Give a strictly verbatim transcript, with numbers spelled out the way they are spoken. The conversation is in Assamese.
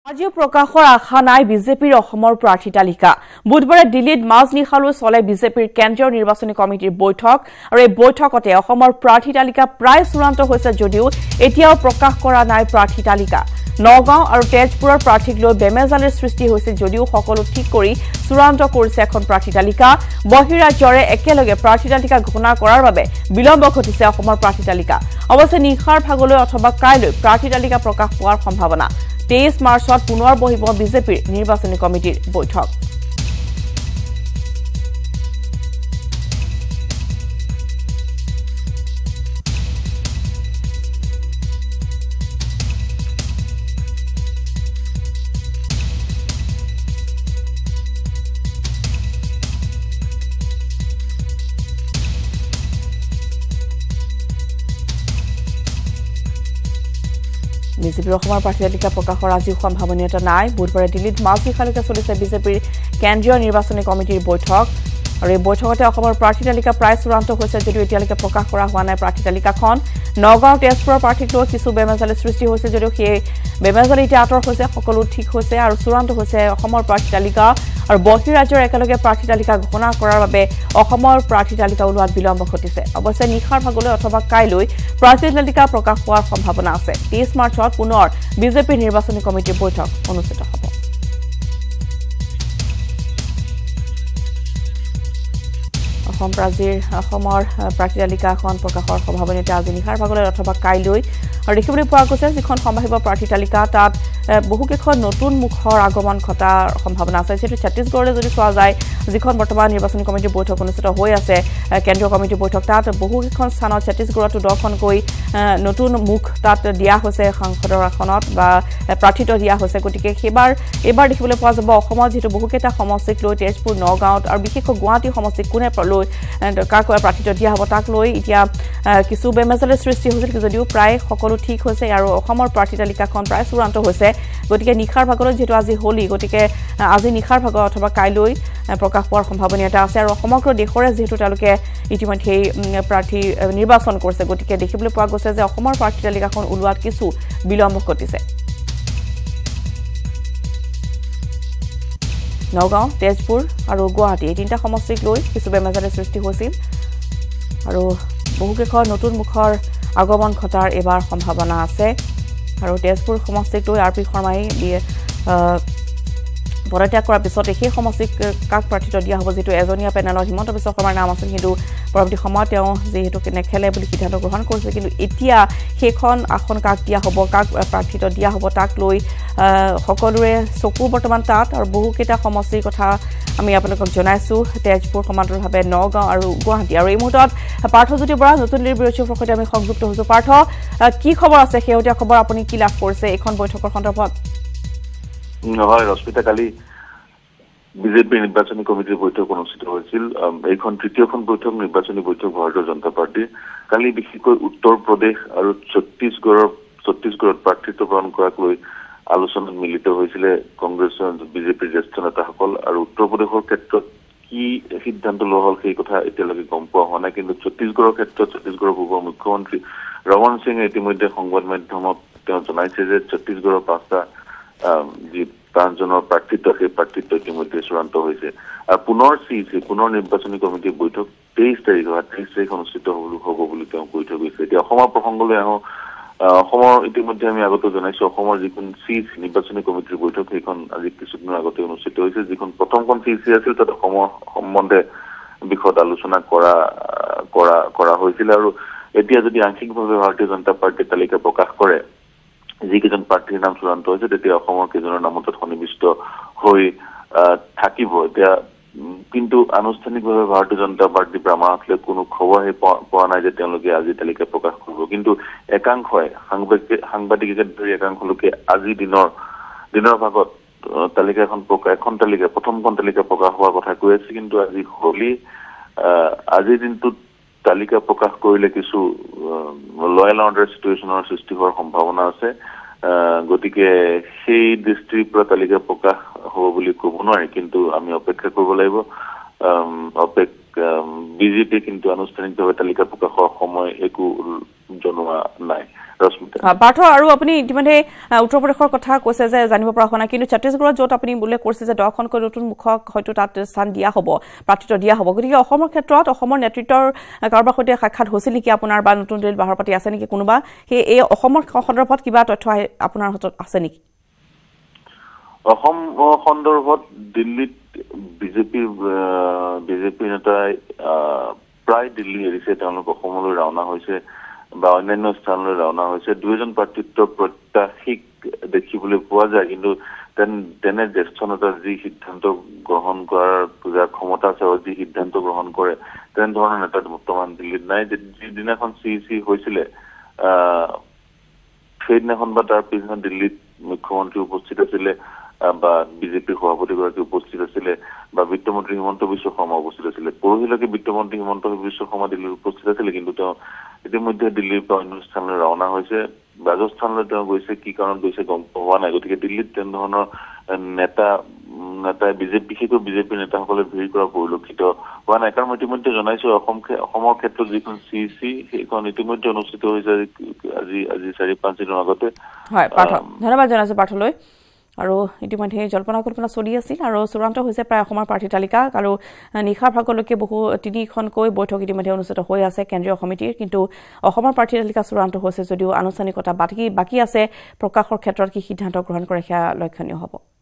আজিও প্ৰকাশৰ আশা নাই বিজেপিৰ অসমৰ প্ৰাৰ্থী তালিকা বুধবাৰে দিল্লীত মাজনিশালৈ চলে বিজেপিৰ কেন্দ্ৰীয় নিৰ্বাচনী কমিটিৰ বৈঠক আৰু এই বৈঠকতে অসমৰ প্ৰাৰ্থী তালিকা প্ৰায় চূড়ান্ত হৈছে যদিও এতিয়াও প্ৰকাশ কৰা নাই প্ৰাৰ্থী তালিকা নগাঁও আৰু তেজপুৰৰ প্ৰাৰ্থীক লৈ বেমেজালিৰ সৃষ্টি হৈছে যদিও সকলো ঠিক কৰি চূড়ান্ত কৰিছে এখন প্ৰাৰ্থী তালিকা বহিৰাজ্যৰে একেলগে প্ৰাৰ্থী তালিকা ঘোষণা কৰাৰ বাবে বিলম্ব ঘটিছে অসমৰ প্ৰাৰ্থী তালিকা অৱশ্যে নিশাৰ ভাগলৈ অথবা কাইলৈ প্ৰাৰ্থী তালিকা প্ৰকাশ পোৱাৰ সম্ভাৱনা তেইছ মাৰ্চত পুনৰ বহিব বিজেপিৰ নিৰ্বাচনী কমিটিৰ বৈঠক বিজেপিৰ অসমৰ প্ৰাৰ্থী তালিকা প্ৰকাশৰ আজিও সম্ভাৱনীয়তা নাই বুধবাৰে দিল্লীত মাজনিশালৈকে চলিছে বিজেপিৰ কেন্দ্ৰীয় নিৰ্বাচনী কমিটিৰ বৈঠক আৰু এই বৈঠকতে অসমৰ প্ৰাৰ্থী তালিকা প্ৰায় চূড়ান্ত হৈছে যদিও এতিয়ালৈকে প্ৰকাশ কৰা হোৱা নাই প্ৰাৰ্থী তালিকাখন নগাঁও তেজপুৰৰ প্ৰাৰ্থীক লৈ কিছু বেমেজালিৰ সৃষ্টি হৈছে যদিও সেই বেমেজালি এতিয়া আঁতৰ হৈছে সকলো ঠিক হৈছে আৰু চূড়ান্ত হৈছে অসমৰ প্ৰাৰ্থী তালিকা আৰু বহিৰাজ্যৰ একেলগে প্ৰাৰ্থী তালিকা ঘোষণা কৰাৰ বাবে অসমৰ প্ৰাৰ্থী তালিকা ওলোৱাত বিলম্ব ঘটিছে অৱশ্যে নিশাৰ ভাগলৈ অথবা কাইলৈ প্ৰাৰ্থী তালিকা প্ৰকাশ পোৱাৰ সম্ভাৱনা আছে তেইছ মাৰ্চত পুনৰ বিজেপিৰ নিৰ্বাচনী কমিটিৰ বৈঠক অনুষ্ঠিত হ'ব অসম প্ৰাৰ্থীৰ অসমৰ প্ৰাৰ্থী তালিকাখন প্ৰকাশৰ সম্ভাৱনীয়তা আজি নিশাৰ ভাগলৈ অথবা কাইলৈ আৰু দেখিবলৈ পোৱা গৈছে যিখন সম্ভাৱিত প্ৰাৰ্থী তালিকা তাত বহুকেইখন নতুন মুখৰ আগমন ঘটাৰ সম্ভাৱনা আছে যেটো ছত্তীশগড়লৈ যদি চোৱা যায় যিখন বৰ্তমান নিৰ্বাচনী কমিটিৰ বৈঠক অনুষ্ঠিত হৈ আছে কেন্দ্ৰীয় কমিটিৰ বৈঠক তাত বহুকেইখন স্থানত ছত্তীশগড়ত দহখনকৈ নতুন মুখ তাত দিয়া হৈছে সংসদৰ আসনত বা প্ৰাৰ্থিত দিয়া হৈছে গতিকে সেইবাৰ এবাৰ দেখিবলৈ পোৱা যাব অসমত যেটো বহুকেইটা সমষ্টিক লৈ তেজপুৰ নগাঁৱত আৰু বিশেষকৈ গুৱাহাটী সমষ্টিক কোনে লৈ কাক প্ৰাৰ্থিত দিয়া হ'ব তাক লৈ এতিয়া কিছু বেমেজালিৰ সৃষ্টি হৈছিল যদিও প্ৰায় সকলো ঠিক হৈছে আৰু অসমৰ প্ৰাৰ্থী তালিকাখন প্ৰায় চূড়ান্ত হৈছে গতিকে নিশাৰ ভাগলৈ যেটো আজি হলি গতিকে আজি নিশাৰ ভাগত অথবা কাইলৈ প্ৰকাশ পোৱাৰ সম্ভাৱনীয়তা আছে আৰু সমগ্ৰ দেশৰে যেটো তেওঁলোকে ইতিমধ্যে প্ৰাৰ্থী নিৰ্বাচন কৰিছে গতিকে দেখিবলৈ পোৱা গৈছে যে অসমৰ প্ৰাৰ্থী তালিকাখন ওলোৱাত কিছু বিলম্ব ঘটিছে নগাঁও তেজপুৰ আৰু গুৱাহাটী এই তিনিটা সমষ্টিক লৈ কিছু বেমেজালিৰ সৃষ্টি হৈছিল আৰু বহুকেইখন নতুন মুখৰ আগমন ঘটাৰ এবাৰ সম্ভাৱনা আছে আৰু তেজপুৰ সমষ্টিক লৈ আৰ পি শৰ্মাই পদত্যাগ কৰাৰ পিছতে সেই সমষ্টিক কাক প্ৰাৰ্থিত দিয়া হ'ব যেটো এজনীয়া পেনেলৰ হিমন্ত বিশ্ব শৰ্মাৰ নাম আছিল কিন্তু পৰৱৰ্তী সময়ত তেওঁ যেহেতু নেখেলে বুলি সিদ্ধান্ত গ্ৰহণ কৰিছে কিন্তু এতিয়া সেইখন আসন কাক দিয়া হ'ব কাক প্ৰাৰ্থিত দিয়া হ'ব তাক লৈ সকলোৰে চকু বৰ্তমান তাত আৰু বহুকেইটা সমষ্টিৰ কথা আমি আপোনালোকক জনাইছো তেজপুৰ সমান্তৰালভাৱে নগাঁও আৰু গুৱাহাটী আৰু এই মুহূৰ্তত পাৰ্থজ্যোতি বৰা নতুন দিল্লীৰ বিৰোচীৰ সৈতে আমি সংযুক্ত হৈছো পাৰ্থ কি খবৰ আছে শেহতীয়া খবৰ আপুনি কি লাভ কৰিছে এখন বৈঠকৰ সন্দৰ্ভত নহয় ৰশ্মিতা কালি বিজেপি নিৰ্বাচনী কমিটিৰ বৈঠক অনুষ্ঠিত হৈছিল এইখন তৃতীয়খন বৈঠক নিৰ্বাচনী বৈঠক ভাৰতীয় জনতা পাৰ্টি কালি বিশেষকৈ উত্তৰ প্ৰদেশ আৰু ছত্তীশগড়ৰ ছত্তীশগড়ত প্ৰাৰ্থিত্ব প্ৰদান কৰাক লৈ আলোচনাত মিলিত হৈছিল কংগ্ৰেছ বিজেপিৰ জ্যেষ্ঠ নেতাসকল আৰু উত্তৰ প্ৰদেশৰ ক্ষেত্ৰত কি সিদ্ধান্ত লোৱা হ'ল সেই কথা এতিয়ালৈকে গম পোৱা হোৱা নাই কিন্তু ছত্তীশগড়ৰ ক্ষেত্ৰত ছত্তীশগড়ৰ পূৰ্ব মুখ্যমন্ত্ৰী ৰমন সিঙে ইতিমধ্যে সংবাদ মাধ্যমত তেওঁ জনাইছে যে ছত্তীশগড়ৰ পাঁচটা যি পাঁচজনৰ প্ৰাৰ্থিত্ব সেই প্ৰাৰ্থিত্ব ইতিমধ্যে চূড়ান্ত হৈছে আৰু পুনৰ চিচি পুনৰ নিৰ্বাচনী কমিটিৰ বৈঠক তেইছ তাৰিখ অহা তেইছ তাৰিখ অনুষ্ঠিত হ'ব বুলি তেওঁ কৈ থৈ গৈছে এতিয়া অসমৰ প্ৰসংগলৈ আহোঁ অসমৰ ইতিমধ্যে আমি আগতে জনাইছো অসমৰ যিখন চিচ নিৰ্বাচনী কমিটিৰ বৈঠক সেইখন আজি কিছুদিনৰ আগতে অনুষ্ঠিত হৈছে যিখন প্ৰথমখন চিচি আছিল তাত অসমৰ সম্বন্ধে বিষয়ত আলোচনা কৰা কৰা কৰা হৈছিল আৰু এতিয়া যদি আংশিকভাৱে ভাৰতীয় জনতা পাৰ্টিৰ তালিকা প্ৰকাশ কৰে যিকেইজন প্ৰাৰ্থীৰ নাম চূড়ান্ত হৈছে তেতিয়া অসমৰ কেইজনৰ নামত সন্নিৱিষ্ট হৈ থাকিব এতিয়া কিন্তু আনুষ্ঠানিকভাৱে ভাৰতীয় জনতা পাৰ্টিৰ পৰা আমাৰ হাতলৈ কোনো খবৰহে পোৱা নাই যে তেওঁলোকে আজি তালিকা প্ৰকাশ কৰিব কিন্তু একাংশই সাংবাদিক সাংবাদিকে ধৰি একাংশ লোকে আজি দিনৰ দিনৰ ভাগত তালিকা এখন প্ৰকাশ এখন তালিকা প্ৰথমখন তালিকা প্ৰকাশ হোৱাৰ কথা কৈ আছে কিন্তু আজি হলি আজিৰ দিনটোত তালিকা প্ৰকাশ কৰিলে কিছু লয়েল অৰ্ডাৰ সিচুৱেশ্যনৰ সৃষ্টি হোৱাৰ সম্ভাৱনা আছে গতিকে সেই দৃষ্টিৰ পৰা তালিকা প্ৰকাশ হ'ব বুলি ক'ব নোৱাৰি কিন্তু আমি অপেক্ষা কৰিব লাগিব অপেক্ষা বিজেপি কিন্তু আনুষ্ঠানিকভাৱে তালিকা প্ৰকাশৰ সময় একো জনোৱা নাই ৰশ্মিতা পাৰ্থ আৰু আপুনি ইতিমধ্যে উত্তৰ প্ৰদেশৰ কথা কৈছে যে জানিব পৰা হোৱা নাই কিন্তু ছত্তীশগড়ত য'ত আপুনি উল্লেখ কৰিছে যে দহখনকৈ নতুন মুখক হয়তো তাত স্থান দিয়া হ'ব প্ৰাৰ্থিত্ব দিয়া হ'ব গতিকে অসমৰ ক্ষেত্ৰত অসমৰ নেতৃত্বৰ কাৰোবাৰ সৈতে সাক্ষাৎ হৈছিল নেকি আপোনাৰ বা নতুন দিল্লীত বাহৰ পাতি আছে নেকি কোনোবা সেই এই অসমৰ সন্দৰ্ভত কিবা তথ্য আপোনাৰ হাতত আছে নেকি অসম সন্দৰ্ভত দিল্লীত বিজেপি বিজেপি নেতাই প্ৰায় দিল্লী এৰিছে তেওঁলোক অসমলৈ ৰাওনা হৈছে বা অন্যান্য স্থানলৈ ৰাওনা হৈছে দুইজন প্ৰাৰ্থিত্ব প্ৰত্যাশিক দেখিবলৈ পোৱা যায় কিন্তু তেনে জ্যেষ্ঠ নেতাৰ যি সিদ্ধান্ত গ্ৰহণ কৰাৰ ক্ষমতা আছে যি সিদ্ধান্ত গ্ৰহণ কৰে তেনেধৰণৰ নেতা বৰ্তমান দিল্লীত নাই যিদিনাখন চি চি হৈছিলে সেইদিনাখন বা তাৰ পিছদিনা দিল্লীত মুখ্যমন্ত্ৰী উপস্থিত আছিলে বা বিজেপিৰ সভাপতিগৰাকী উপস্থিত আছিলে বা বিত্তমন্ত্ৰী হিমন্ত বিশ্ব শৰ্মা উপস্থিত আছিলে পৰহিলৈকে বিত্তমন্ত্ৰী হিমন্ত বিশ্ব শৰ্মা দিল্লীত উপস্থিত আছিলে কিন্তু তেওঁ ইতিমধ্যে দিল্লীৰ পৰা অন্য স্থানলৈ ৰাওনা হৈছে ৰাজস্থানলৈ তেওঁ গৈছে কি কাৰণত গৈছে গম পোৱা নাই গতিকে দিল্লীত তেনেধৰণৰ নেতা নেতাই বিজেপি বিশেষকৈ বিজেপিৰ নেতাসকলে ভিৰ কৰা পৰিলক্ষিত হোৱা নাই কাৰণ মই ইতিমধ্যে জনাইছো অসম অসমৰ ক্ষেত্ৰত যিখন চি চি সেইখন ইতিমধ্যে অনুষ্ঠিত হৈছে আজি আজি চাৰি পাঁচ দিনৰ আগতে হয় পাৰ্থ ধন্যবাদ জনাইছো পাৰ্থলৈ আৰু ইতিমধ্যে জল্পনা কল্পনা চলি আছিল আৰু চূড়ান্ত হৈছে প্ৰায় অসমৰ প্ৰাৰ্থী তালিকা আৰু নিশাৰ ভাগলৈকে বহু তিনিখনকৈ বৈঠক ইতিমধ্যে অনুষ্ঠিত হৈ আছে কেন্দ্ৰীয় সমিতিৰ কিন্তু অসমৰ প্ৰাৰ্থী তালিকা চূড়ান্ত হৈছে যদিও আনুষ্ঠানিকতা বাকী বাকী আছে প্ৰকাশৰ ক্ষেত্ৰত কি সিদ্ধান্ত গ্ৰহণ কৰে সেয়া লক্ষণীয় হ'ব